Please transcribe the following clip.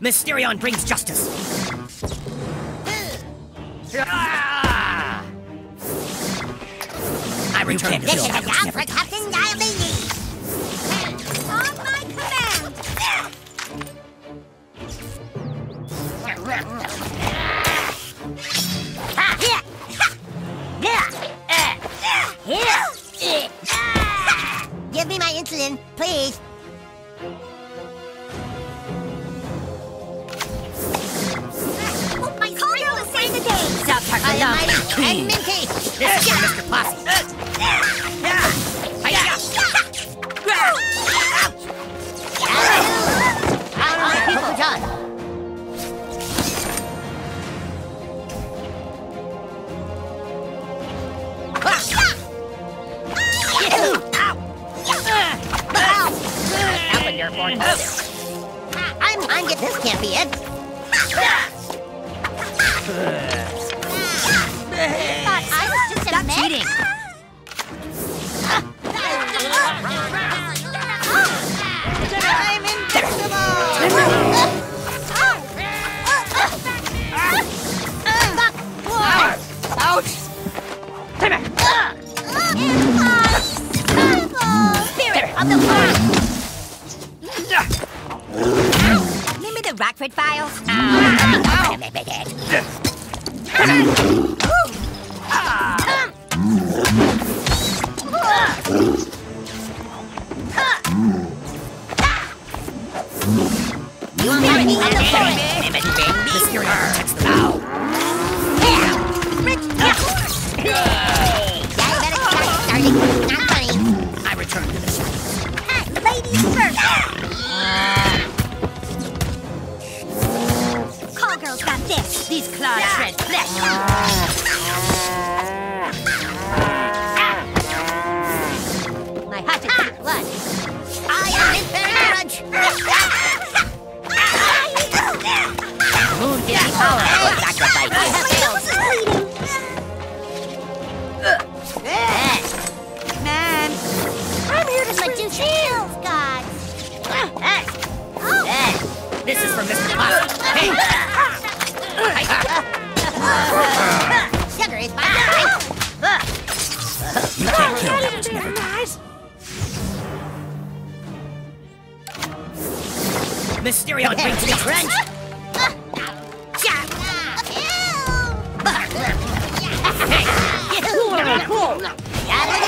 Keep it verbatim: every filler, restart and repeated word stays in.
Mysterion brings justice. Ah! I return to This is the a job for Captain Diabetes. On my command. Give me my insulin, please. Oh, my call girl is saving the day. Stop talking I am now. mighty and minty. This is for Mister Posse. Uncle John. Open your phone. I'm on it. This can't be it. Thought I was just a Stop myth. cheating. I'm invincible. Ouch! Come here. Spirit of the world. Remember the Rockford Files? You want me to be in the forest? Mysterion protects the bow. Not funny. I return to the shadows. Ladies first. Call girl's got this. These claws shred flesh. My heart is full of blood. I am in Moon gives me power for sacrifice. My nose is bleeding. Man, I'm here to do shields, God. This is for Mister Posse. Hey! Sugar is my You can't kill that which never dies. Mysterion brings me crunch. Hey!